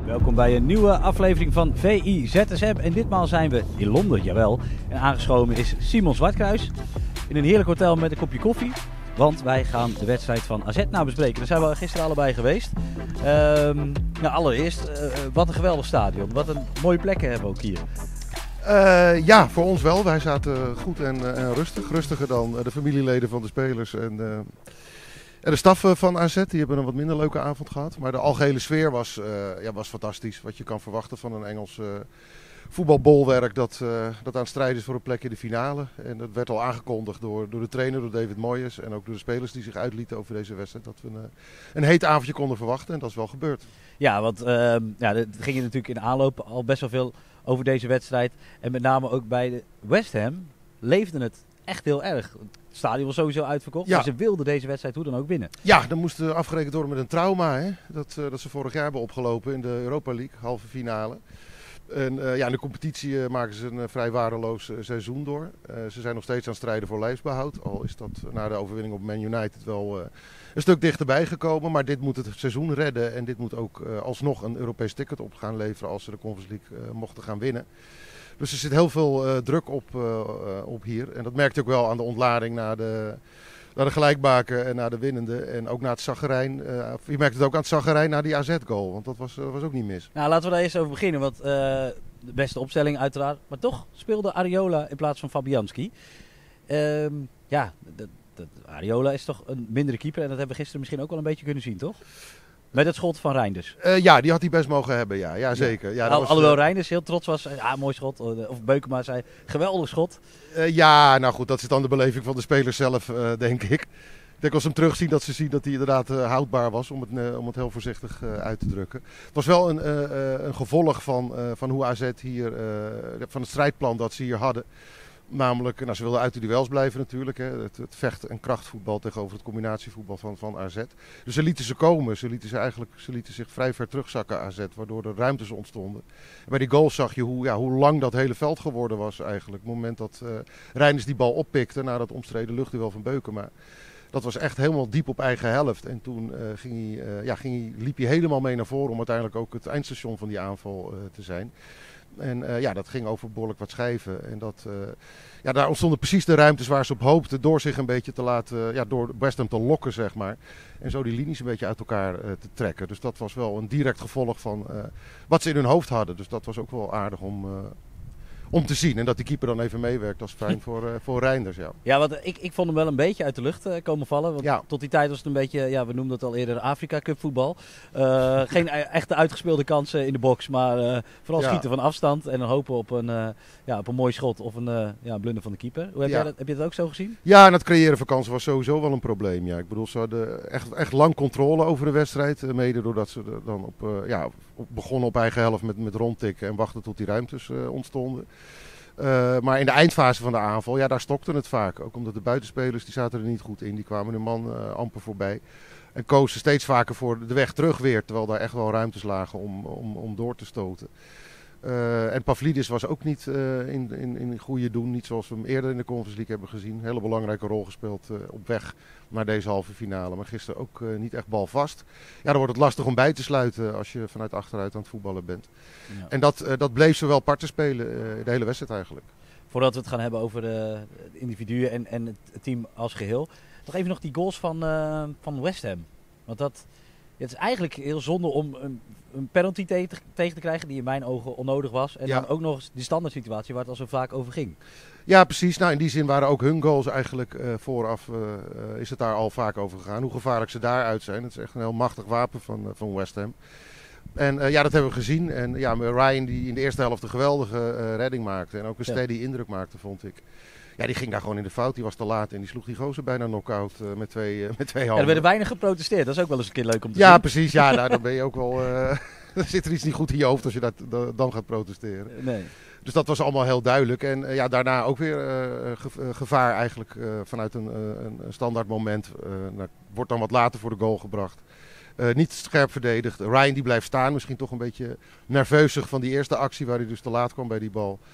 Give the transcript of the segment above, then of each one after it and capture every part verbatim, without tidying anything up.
Welkom bij een nieuwe aflevering van V I Z S M en ditmaal zijn we in Londen, jawel. En aangeschoven is Simon Zwartkruis in een heerlijk hotel met een kopje koffie. Want wij gaan de wedstrijd van A Z nabespreken. Daar zijn we gisteren allebei geweest. Um, nou, allereerst, uh, wat een geweldig stadion. Wat een mooie plekken hebben we ook hier. Uh, ja, voor ons wel. Wij zaten goed en, uh, en rustig. Rustiger dan uh, de familieleden van de spelers en, uh, en de staf uh, van A Z. Die hebben een wat minder leuke avond gehad. Maar de algehele sfeer was, uh, ja, was fantastisch. Wat je kan verwachten van een Engels uh, voetbalbolwerk dat, uh, dat aan het strijden is voor een plek in de finale. En dat werd al aangekondigd door, door de trainer, door David Moyes. En ook door de spelers die zich uitlieten over deze wedstrijd. Dat we een, een heet avondje konden verwachten. En dat is wel gebeurd. Ja, want uh, ja, er ging je natuurlijk in de aanloop al best wel veel over deze wedstrijd. En met name ook bij de West Ham leefde het echt heel erg. Het stadion was sowieso uitverkocht. Ja. Maar ze wilden deze wedstrijd hoe dan ook winnen. Ja, dan moest afgerekend worden met een trauma. Hè? Dat, uh, dat ze vorig jaar hebben opgelopen in de Europa League, halve finale. En uh, ja, in de competitie uh, maken ze een uh, vrij waardeloos uh, seizoen door. Uh, ze zijn nog steeds aan het strijden voor lijfsbehoud. Al is dat uh, na de overwinning op Man United wel uh, een stuk dichterbij gekomen. Maar dit moet het seizoen redden. En dit moet ook uh, alsnog een Europees ticket op gaan leveren als ze de Conference League uh, mochten gaan winnen. Dus er zit heel veel uh, druk op, uh, uh, op hier. En dat merk je ook wel aan de ontlading na de... Naar de gelijkmaker en naar de winnende. En ook naar het zaggerijn. Uh, je merkt het ook aan het zaggerijn naar die A Z-goal. Want dat was, uh, was ook niet mis. Nou, laten we daar eerst over beginnen. Want uh, de beste opstelling uiteraard. Maar toch speelde Areola in plaats van Fabianski. Uh, ja, de, de, Areola is toch een mindere keeper. En dat hebben we gisteren misschien ook wel een beetje kunnen zien, toch? Met het schot van Reinders. Uh, ja, die had hij best mogen hebben, ja. Ja, zeker. Ja, Al, was, alhoewel uh, Reinders heel trots was. Ja, mooi schot. Of Beukema zei, geweldig schot. Uh, ja, nou goed, dat is dan de beleving van de spelers zelf, uh, denk ik. Ik denk als ze hem terugzien dat ze zien dat hij inderdaad uh, houdbaar was, om het, uh, om het heel voorzichtig uh, uit te drukken. Het was wel een, uh, uh, een gevolg van, uh, van hoe A Z hier, uh, van het strijdplan dat ze hier hadden. Namelijk, nou, ze wilden uit de duels blijven natuurlijk. Hè. Het, het vecht- en krachtvoetbal tegenover het combinatievoetbal van, van A Z. Dus ze lieten ze komen. Ze lieten, ze eigenlijk, ze lieten zich vrij ver terugzakken A Z. Waardoor er ruimtes ontstonden. En bij die goals zag je hoe, ja, hoe lang dat hele veld geworden was eigenlijk. Op het moment dat uh, Reinders die bal oppikte na dat omstreden luchtduel van Beukema. Dat was echt helemaal diep op eigen helft. En toen uh, ging hij, uh, ja, ging hij, liep hij helemaal mee naar voren om uiteindelijk ook het eindstation van die aanval uh, te zijn. En uh, ja, dat ging over behoorlijk wat schijven. En dat, uh, ja, daar ontstonden precies de ruimtes waar ze op hoopten door zich een beetje te laten, ja, door West Ham te lokken, zeg maar. En zo die linies een beetje uit elkaar uh, te trekken. Dus dat was wel een direct gevolg van uh, wat ze in hun hoofd hadden. Dus dat was ook wel aardig om... Uh, Om te zien en dat die keeper dan even meewerkt, dat is fijn voor, uh, voor Reinders. Ja, ja want ik, ik vond hem wel een beetje uit de lucht uh, komen vallen. Want ja. Tot die tijd was het een beetje, ja, we noemden het al eerder, Afrika Cup voetbal. Uh, geen echte uitgespeelde kansen in de box, maar uh, vooral ja. schieten van afstand. En dan hopen op een, uh, ja, op een mooi schot of een uh, ja, blunder van de keeper. Hoe heb, ja. jij dat, heb je dat ook zo gezien? Ja, en het creëren van kansen was sowieso wel een probleem. Ja. Ik bedoel, ze hadden echt, echt lang controle over de wedstrijd. Mede doordat ze dan op, uh, ja, op, begonnen op eigen helft met, met rondtikken en wachten tot die ruimtes uh, ontstonden. Uh, maar in de eindfase van de aanval, ja, daar stokte het vaak. Ook omdat de buitenspelers, die zaten er niet goed in. Die kwamen de man uh, amper voorbij. En kozen steeds vaker voor de weg terug weer. Terwijl daar echt wel ruimtes lagen om, om, om door te stoten. Uh, en Pavlidis was ook niet uh, in, in, in goede doen. Niet zoals we hem eerder in de Conference League hebben gezien. Een hele belangrijke rol gespeeld uh, op weg naar deze halve finale. Maar gisteren ook uh, niet echt balvast. Ja, dan wordt het lastig om bij te sluiten als je vanuit achteruit aan het voetballen bent. Ja. En dat, uh, dat bleef ze wel part te spelen uh, de hele wedstrijd eigenlijk. Voordat we het gaan hebben over de, de individuen en, en het team als geheel. Nog even nog die goals van, uh, van West Ham. Want dat... Het is eigenlijk heel zonde om een, een penalty te, tegen te krijgen die in mijn ogen onnodig was. En ja. dan ook nog eens die standaard situatie waar het al zo vaak over ging. Ja, precies. Nou, in die zin waren ook hun goals eigenlijk uh, vooraf, uh, uh, is het daar al vaak over gegaan. Hoe gevaarlijk ze daaruit zijn. Het is echt een heel machtig wapen van, uh, van West Ham. En uh, ja, dat hebben we gezien. En ja, Ryan die in de eerste helft een geweldige uh, redding maakte. En ook een steady ja. indruk maakte, vond ik. Ja, die ging daar gewoon in de fout. Die was te laat en die sloeg die gozer bijna knock-out uh, met, twee, uh, met twee handen. Ja, er werden weinig geprotesteerd. Dat is ook wel eens een keer leuk om te ja, zien. Ja, precies. Ja, nou, dan ben je ook wel... Uh, dan zit er iets niet goed in je hoofd als je dat, dan gaat protesteren. Nee. Dus dat was allemaal heel duidelijk. En uh, ja, daarna ook weer uh, ge- gevaar eigenlijk uh, vanuit een, uh, een standaard moment. Uh, nou, wordt dan wat later voor de goal gebracht. Uh, niet scherp verdedigd. Ryan die blijft staan. Misschien toch een beetje nerveusig van die eerste actie waar hij dus te laat kwam bij die bal.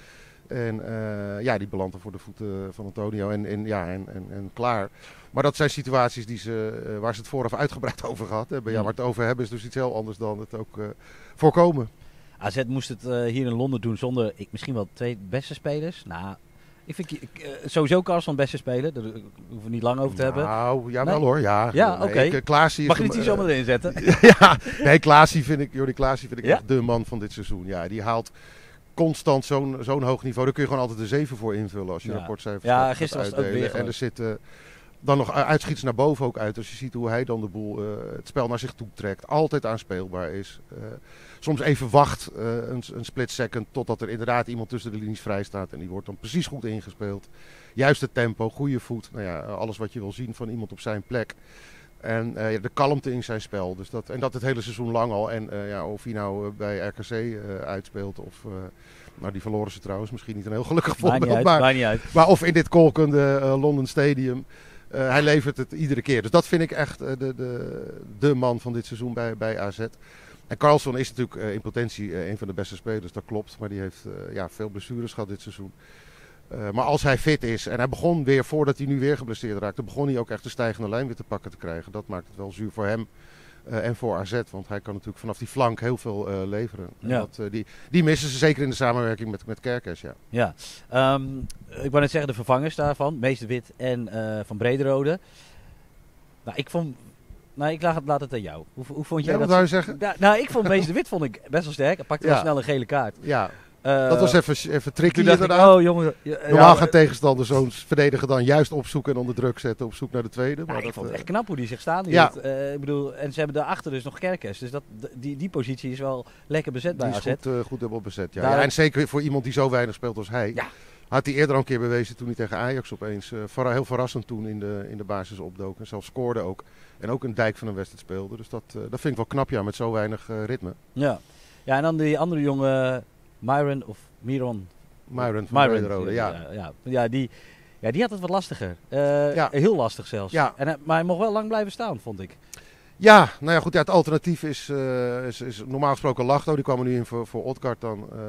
En uh, ja, die belandt er voor de voeten van Antonio en, en, ja, en, en, en klaar. Maar dat zijn situaties die ze, uh, waar ze het vooraf uitgebreid over gehad hebben. Ja, waar het over hebben is dus iets heel anders dan het ook uh, voorkomen. A Z moest het uh, hier in Londen doen zonder ik, misschien wel twee beste spelers. Nou, ik vind ik, uh, sowieso Carlson beste speler. Daar hoeven we niet lang over te hebben. Nou, jawel nee? hoor. Ja, ja oké. Okay. Uh, Mag je niet die zomaar erin zetten? ja, nee, Klaasie vind ik, Jordi Klaasie vind ik ja? echt de man van dit seizoen. Ja, die haalt constant zo'n zo'n hoog niveau. Daar kun je gewoon altijd een zeven voor invullen als je ja. rapportcijfers ja, gisteren was het ook weer. En er zitten uh, dan nog uitschiets naar boven ook uit. Als je ziet hoe hij dan de boel, uh, het spel naar zich toe trekt. Altijd aanspeelbaar is. Uh, soms even wacht, uh, een, een split second, totdat er inderdaad iemand tussen de linies vrij staat. En die wordt dan precies goed ingespeeld. Juist het tempo, goede voet. Nou ja, alles wat je wil zien van iemand op zijn plek. En uh, de kalmte in zijn spel. Dus dat, en dat het hele seizoen lang al. En uh, ja, of hij nou uh, bij R K C uh, uitspeelt of... Uh, nou, die verloren ze trouwens. Misschien niet een heel gelukkig voorbeeld. Maakt niet maar, uit, niet uit. maar of in dit kolkende uh, London Stadium. Uh, hij levert het iedere keer. Dus dat vind ik echt uh, de, de, de man van dit seizoen bij, bij A Z. En Carlson is natuurlijk uh, in potentie uh, een van de beste spelers. Dat klopt. Maar die heeft uh, ja, veel blessures gehad dit seizoen. Uh, maar als hij fit is, en hij begon weer, voordat hij nu weer geblesseerd raakte, begon hij ook echt de stijgende lijn weer te pakken te krijgen. Dat maakt het wel zuur voor hem uh, en voor A Z, want hij kan natuurlijk vanaf die flank heel veel uh, leveren. Ja. Dat, uh, die, die missen ze zeker in de samenwerking met, met Kerkers, ja. Ja, um, ik wou net zeggen de vervangers daarvan, Meester Wit en uh, Van Brederode. Nou, ik vond... Nou, ik laat het, laat het aan jou. Hoe, hoe vond jij ja, dat? Wat wou je zeggen? Nou, nou, ik vond Meester Wit vond ik best wel sterk. Hij pakte ja. wel snel een gele kaart. Ja. Uh, dat was even, even tricky inderdaad. inderdaad. Oh, jongen, ja, Normaal ja, gaan tegenstanders zo'n verdediger dan juist opzoeken en onder druk zetten op zoek naar de tweede. Nou, maar ik dat, vond het uh, echt knap hoe die zich staan ja. hield. Uh, ik bedoel, en ze hebben daarachter dus nog Kerkers. Dus dat, die, die positie is wel lekker bezet bij die A Z. is goed, uh, goed dubbel bezet, ja. Daar... ja. En zeker voor iemand die zo weinig speelt als hij. Ja. Had hij eerder al een keer bewezen toen hij tegen Ajax opeens uh, ver, heel verrassend toen in de, in de basis opdook. En zelfs scoorde ook. En ook een dijk van een wedstrijd speelde. Dus dat, uh, dat vind ik wel knap, ja, met zo weinig uh, ritme. Ja. Ja, en dan die andere jongen, Myron of Miron. Myron van Brederode, ja. Ja, ja. Ja, die, ja, die had het wat lastiger. Uh, ja. Heel lastig zelfs. Ja. En, maar hij mocht wel lang blijven staan, vond ik. Ja, nou ja, goed. Ja, het alternatief is, uh, is, is normaal gesproken Lachto. Die kwam er nu in voor, voor Odgaard dan. Uh,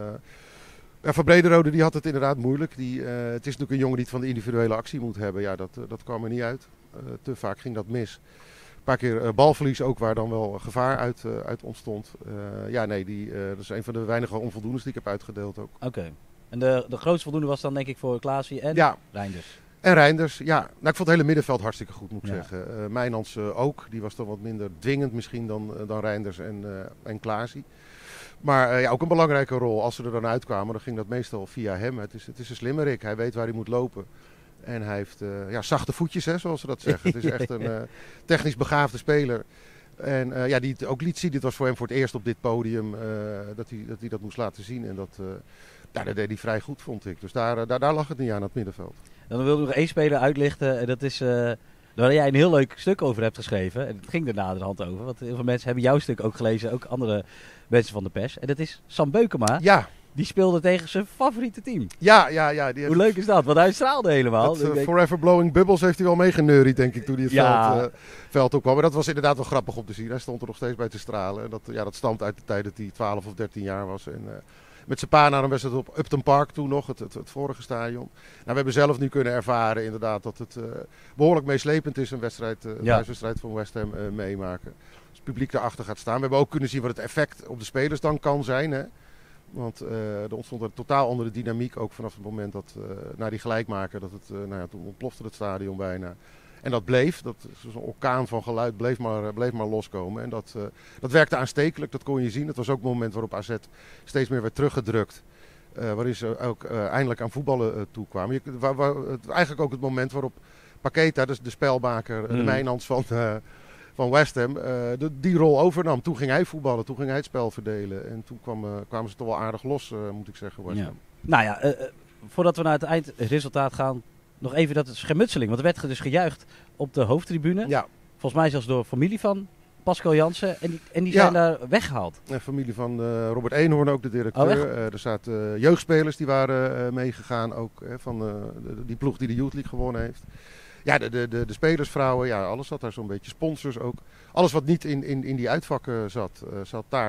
ja, van Brederode die had het inderdaad moeilijk. Die, uh, het is natuurlijk een jongen die het van de individuele actie moet hebben. Ja, dat, uh, dat kwam er niet uit. Uh, te vaak ging dat mis. Een paar keer uh, balverlies ook, waar dan wel gevaar uit, uh, uit ontstond. Uh, ja, nee, die, uh, dat is een van de weinige onvoldoendes die ik heb uitgedeeld ook. Oké. Okay. En de, de grootste voldoende was dan denk ik voor Klaasie en ja. Reinders. En Reinders, ja. Nou, ik vond het hele middenveld hartstikke goed, moet ik ja. zeggen. Uh, Mijnans uh, ook. Die was dan wat minder dwingend misschien dan, uh, dan Reinders en, uh, en Klaasie. Maar uh, ja, ook een belangrijke rol. Als ze er dan uitkwamen, dan ging dat meestal via hem. Het is, het is een slimmerik. Hij weet waar hij moet lopen. En hij heeft uh, ja, zachte voetjes, hè, zoals ze dat zeggen. Het is echt een uh, technisch begaafde speler. En uh, ja, die het ook liet zien. Dit was voor hem voor het eerst op dit podium uh, dat, hij, dat hij dat moest laten zien. En dat, uh, ja, dat deed hij vrij goed, vond ik. Dus daar, uh, daar, daar lag het niet aan, het middenveld. Dan wil ik nog één speler uitlichten. En dat is uh, waar jij een heel leuk stuk over hebt geschreven. En het ging er naderhand over. Want heel veel mensen hebben jouw stuk ook gelezen. Ook andere mensen van de pers. En dat is Sam Beukema. Ja. Die speelde tegen zijn favoriete team. Ja, ja, ja. Die Hoe leuk is dat? Want hij straalde helemaal. Dat, uh, denk... Forever Blowing Bubbles heeft hij wel meegeneuried, denk ik, toen hij het ja. veld, uh, veld opkwam. Maar dat was inderdaad wel grappig om te zien. Hij stond er nog steeds bij te stralen. En dat, ja, dat stamt uit de tijd dat hij twaalf of dertien jaar was. En, uh, met zijn pa naar een wedstrijd op Upton Park toen nog, het, het, het vorige stadion. Nou, we hebben zelf nu kunnen ervaren inderdaad dat het uh, behoorlijk meeslepend is, een wedstrijd, uh, ja. thuiswedstrijd van West Ham uh, meemaken. Als het publiek erachter gaat staan. We hebben ook kunnen zien wat het effect op de spelers dan kan zijn, hè. Want uh, er ontstond een totaal andere dynamiek ook vanaf het moment dat, uh, na die gelijkmaker, dat het, uh, nou ja, toen ontplofte het stadion bijna. En dat bleef, dat zo'n orkaan van geluid bleef maar, bleef maar loskomen. En dat, uh, dat werkte aanstekelijk, dat kon je zien. Het was ook het moment waarop A Z steeds meer werd teruggedrukt. Uh, waarin ze ook uh, eindelijk aan voetballen uh, toekwamen. Je, waar, waar, het, eigenlijk ook het moment waarop Paqueta, dus de spelmaker, mm. de Mijnans van... Uh, van West Ham, uh, de, die rol overnam. Toen ging hij voetballen, toen ging hij het spel verdelen. En toen kwam, uh, kwamen ze toch wel aardig los, uh, moet ik zeggen, West Ham. Ja. Nou ja, uh, voordat we naar het eindresultaat gaan, nog even dat schermutseling. Want er werd dus gejuicht op de hoofdtribune. Ja. Volgens mij zelfs door familie van Pascal Jansen. En die, en die zijn ja. daar weggehaald. De familie van uh, Robert Eenhoorn, ook de directeur. Oh, uh, er zaten uh, jeugdspelers die waren uh, meegegaan, ook uh, van uh, de, die ploeg die de Youth League gewonnen heeft. Ja, de, de, de, de spelersvrouwen, ja, alles zat daar zo'n beetje. Sponsors ook. Alles wat niet in, in, in die uitvakken zat, uh, zat daar.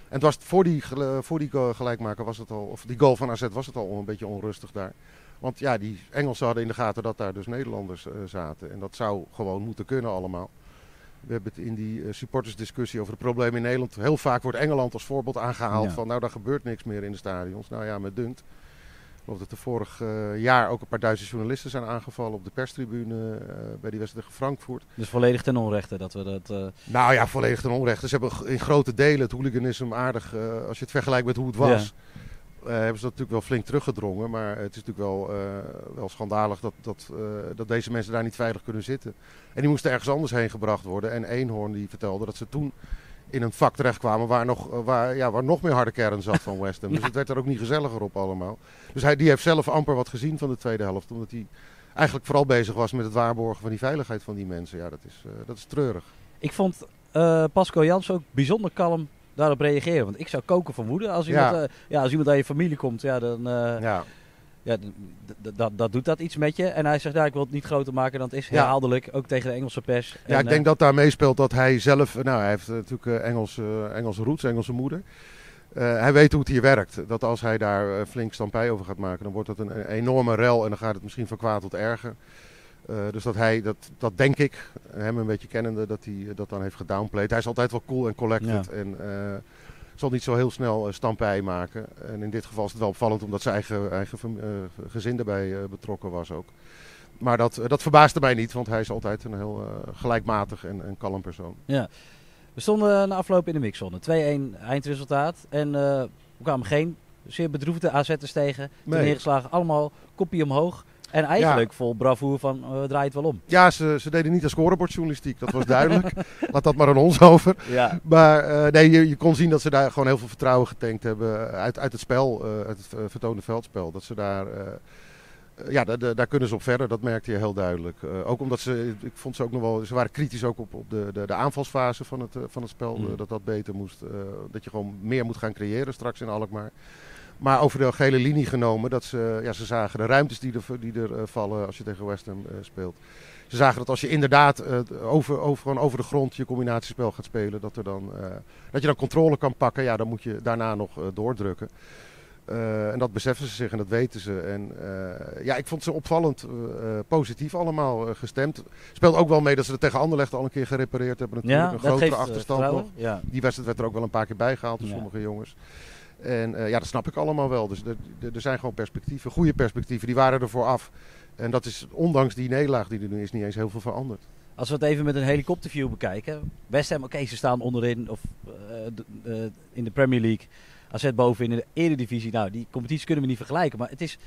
En het was voor die, voor die gelijkmaker was het al, of die goal van A Z was het al een beetje onrustig daar. Want ja, die Engelsen hadden in de gaten dat daar dus Nederlanders uh, zaten. En dat zou gewoon moeten kunnen allemaal. We hebben het in die uh, supportersdiscussie over de problemen in Nederland. Heel vaak wordt Engeland als voorbeeld aangehaald ja. van nou, daar gebeurt niks meer in de stadions. Nou ja, met Dunt. Ik geloof dat er vorig uh, jaar ook een paar Duitse journalisten zijn aangevallen op de perstribune uh, bij die wedstrijd tegen Frankfurt. Dus volledig ten onrechte dat we dat... Uh... Nou ja, volledig ten onrechte. Ze hebben in grote delen het hooliganisme aardig, uh, als je het vergelijkt met hoe het was... Ja. Uh, hebben ze dat natuurlijk wel flink teruggedrongen. Maar het is natuurlijk wel, uh, wel schandalig dat, dat, uh, dat deze mensen daar niet veilig kunnen zitten. En die moesten ergens anders heen gebracht worden. En Eenhoorn die vertelde dat ze toen in een vak terechtkwamen waar nog, uh, waar, ja, waar nog meer harde kern zat van West Ham. Ja. Dus het werd er ook niet gezelliger op allemaal. Dus hij die heeft zelf amper wat gezien van de tweede helft. Omdat hij eigenlijk vooral bezig was met het waarborgen van die veiligheid van die mensen. Ja, dat is, uh, dat is treurig. Ik vond uh, Pascal Jansen ook bijzonder kalm daarop reageren. Want ik zou koken van woede. Als iemand, ja. Uh, ja, als iemand aan je familie komt, ja, dan... Uh, ja. Ja, dat doet dat iets met je. En hij zegt, ja, ik wil het niet groter maken dan het is. Herhaaldelijk, ja. Ook tegen de Engelse pers. Ja, en, ik denk uh, dat daar meespeelt dat hij zelf... Nou, hij heeft natuurlijk uh, Engelse, uh, Engelse roots, Engelse moeder. Uh, hij weet hoe het hier werkt. Dat als hij daar uh, flink stampij over gaat maken, dan wordt dat een, een enorme rel. En dan gaat het misschien van kwaad tot erger. Uh, dus dat hij, dat, dat denk ik, hem een beetje kennende, dat hij uh, dat dan heeft gedownplayed. Hij is altijd wel cool en collected. Ja. En, uh, zal niet zo heel snel uh, stampij maken. En in dit geval is het wel opvallend omdat zijn eigen, eigen uh, gezin erbij uh, betrokken was ook. Maar dat, uh, dat verbaasde mij niet, want hij is altijd een heel uh, gelijkmatig en, en kalm persoon. Ja. We stonden na afloop in de mixzone. twee-een eindresultaat. En uh, we kwamen geen zeer bedroefde A Z'ers tegen. Nee. Neergeslagen, allemaal kopie omhoog. En eigenlijk ja. vol bravoure van, uh, draai het wel om. Ja, ze, ze deden niet aan scorebordjournalistiek, dat was duidelijk. Laat dat maar aan ons over. Ja. Maar uh, nee, je, je kon zien dat ze daar gewoon heel veel vertrouwen getankt hebben uit, uit het spel, uh, uit het uh, vertoonde veldspel. Dat ze daar, uh, uh, ja, d- d- daar kunnen ze op verder, dat merkte je heel duidelijk. Uh, ook omdat ze, ik vond ze ook nog wel, ze waren kritisch ook op, op de, de, de aanvalsfase van het, uh, van het spel. Mm. Uh, dat dat beter moest, uh, dat je gewoon meer moet gaan creëren straks in Alkmaar. Maar over de gele linie genomen, dat ze, ja, ze zagen de ruimtes die er, die er uh, vallen als je tegen West Ham uh, speelt. Ze zagen dat als je inderdaad uh, over, over, gewoon over de grond je combinatiespel gaat spelen, dat, er dan, uh, dat je dan controle kan pakken. Ja, dan moet je daarna nog uh, doordrukken. Uh, en dat beseffen ze zich en dat weten ze. En uh, ja, ik vond ze opvallend uh, positief allemaal uh, gestemd. Speelt ook wel mee dat ze er tegen Anderlecht al een keer gerepareerd hebben. Natuurlijk ja, een grotere geeft, achterstand uh, nog. Ja. Die wedstrijd werd er ook wel een paar keer bijgehaald door ja. sommige jongens. En uh, ja, dat snap ik allemaal wel. Dus er zijn gewoon perspectieven, goede perspectieven. Die waren er vooraf. En dat is, ondanks die nederlaag die er nu is, niet eens heel veel veranderd. Als we het even met een helikopterview bekijken. West Ham, oké, okay, ze staan onderin of uh, de, uh, in de Premier League. A Z bovenin in de Eredivisie. Nou, die competitie kunnen we niet vergelijken. Maar het is,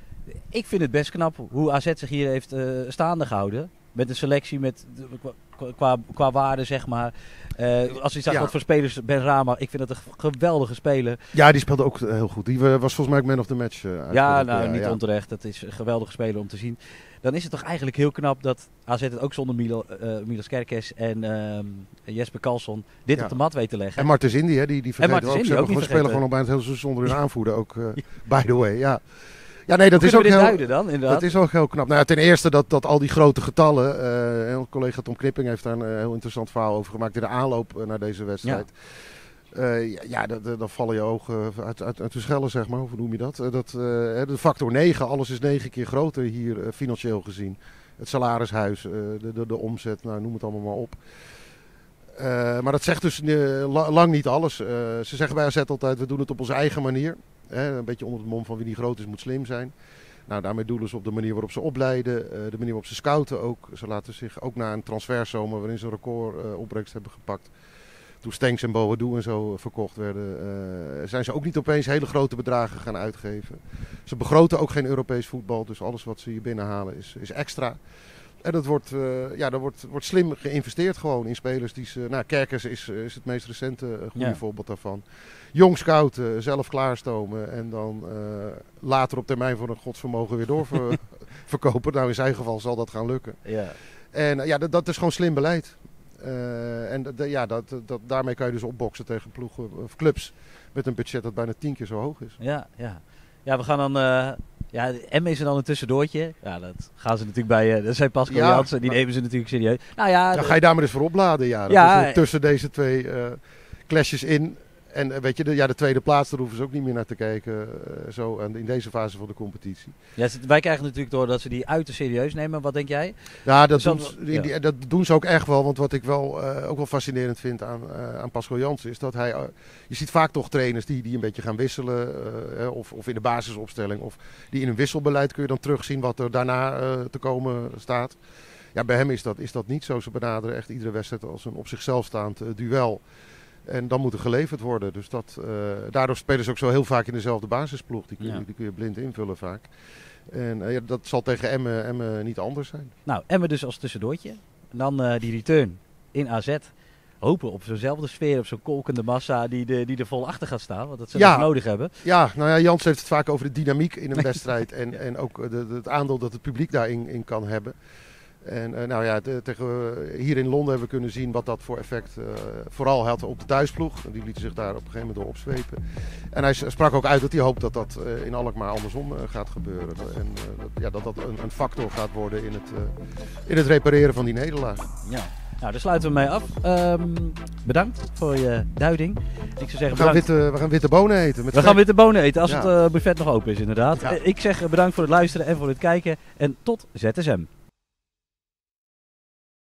ik vind het best knap hoe A Z zich hier heeft uh, staande gehouden. Met een selectie, met qua, qua, qua waarde, zeg maar. Uh, als je zag ja. wat voor spelers, Benrahma, ik vind dat een geweldige speler. Ja, die speelde ook heel goed. Die was volgens mij ook man of the match. Uh, ja, nou, ja, niet ja. onterecht. Dat is een geweldige speler om te zien. Dan is het toch eigenlijk heel knap dat A Z het ook zonder Milo, uh, Milos Kerkez en uh, Jesper Karlsson dit ja. op de mat weet te leggen. En Martens Indy, hè, die, die vergeten ook. Ze hebben gewoon spelen gewoon al bijna het hele seizoen zonder hun aanvoerder ook. Uh, by the way, ja. Ja, nee, dat Hoe is ook heel, duiden dan, inderdaad? Dat is ook heel knap. Nou ja, ten eerste dat, dat al die grote getallen, uh, collega Tom Knipping heeft daar een uh, heel interessant verhaal over gemaakt in de aanloop uh, naar deze wedstrijd. Ja, uh, ja, ja dan vallen je ogen uit, uit, uit de schellen, zeg maar. Hoe noem je dat? Uh, dat uh, de factor negen, alles is negen keer groter hier uh, financieel gezien. Het salarishuis, uh, de, de, de omzet, nou, noem het allemaal maar op. Uh, maar dat zegt dus uh, la, lang niet alles. Uh, ze zeggen bij A Z altijd, we doen het op onze eigen manier. Hè, een beetje onder het mom van wie niet groot is moet slim zijn. Nou, daarmee doelen ze op de manier waarop ze opleiden, uh, de manier waarop ze scouten ook. Ze laten zich ook na een transferzomer waarin ze een record uh, opbrengst hebben gepakt. Toen Stenks en Boadu en zo uh, verkocht werden, uh, zijn ze ook niet opeens hele grote bedragen gaan uitgeven. Ze begroten ook geen Europees voetbal, dus alles wat ze hier binnenhalen is, is extra. En dat wordt, uh, ja, dat wordt, wordt slim geïnvesteerd gewoon in spelers die ze... Nou, Kerkers is, is het meest recente uh, goede ja. voorbeeld daarvan. Jong scouten, zelf klaarstomen en dan uh, later op termijn voor een godsvermogen weer doorverkopen. nou, in zijn geval zal dat gaan lukken. Ja. En uh, ja, dat, dat is gewoon slim beleid. Uh, en d- ja, dat, dat, daarmee kan je dus opboksen tegen ploegen of clubs met een budget dat bijna tien keer zo hoog is. Ja, ja. Ja, we gaan dan... Uh... Ja, M is er dan een tussendoortje. Ja, dat gaan ze natuurlijk bij... Uh, dat zijn Pascal ja, Jansen, die maar... nemen ze natuurlijk serieus. Nou ja, dan de... ga je daar maar eens voor opladen. Ja, ja, uh, tussen deze twee uh, clashes in. En uh, weet je, de, ja, de tweede plaats, daar hoeven ze ook niet meer naar te kijken. Uh, zo uh, in deze fase van de competitie. Ja, wij krijgen natuurlijk door dat ze die uiterst serieus nemen. Wat denk jij? Ja, dat, Zal, doen, ze, ja. Die, dat doen ze ook echt wel. Want wat ik wel, uh, ook wel fascinerend vind aan, uh, aan Pascal Jansen is dat hij... Uh, je ziet vaak toch trainers die, die een beetje gaan wisselen. Uh, of, of in de basisopstelling. Of die in een wisselbeleid kun je dan terugzien wat er daarna uh, te komen staat. Ja, bij hem is dat, is dat niet zo. Ze benaderen echt iedere wedstrijd als een op zichzelf staand uh, duel. En dan moet er geleverd worden. Dus dat, uh, daardoor spelen ze ook zo heel vaak in dezelfde basisploeg. Die kun, ja. die kun je blind invullen vaak. En uh, ja, dat zal tegen Emmen, Emmen niet anders zijn. Nou, Emmen dus als tussendoortje. En dan uh, die return in A Z. Hopen op zo'nzelfde sfeer, op zo'n kolkende massa die, de, die er vol achter gaat staan. Want dat ze ja. dat nodig hebben. Ja, nou ja, Jans heeft het vaak over de dynamiek in een wedstrijd. En, ja. en ook de, de, het aandeel dat het publiek daarin in kan hebben. En uh, nou ja, de, tegen, uh, hier in Londen hebben we kunnen zien wat dat voor effect uh, vooral had op de thuisploeg. Die lieten zich daar op een gegeven moment door opzwepen. En hij sprak ook uit dat hij hoopt dat dat uh, in Alkmaar andersom uh, gaat gebeuren. En uh, dat, ja, dat dat een, een factor gaat worden in het, uh, in het repareren van die nederlaag. Ja. Nou, daar sluiten we mee af. Um, bedankt voor je duiding. Ik zou zeggen, we, gaan witte, we gaan witte bonen eten. Met we gaan witte bonen eten als ja. het uh, buffet nog open is, inderdaad. Ja. Ik zeg bedankt voor het luisteren en voor het kijken. En tot Z S M.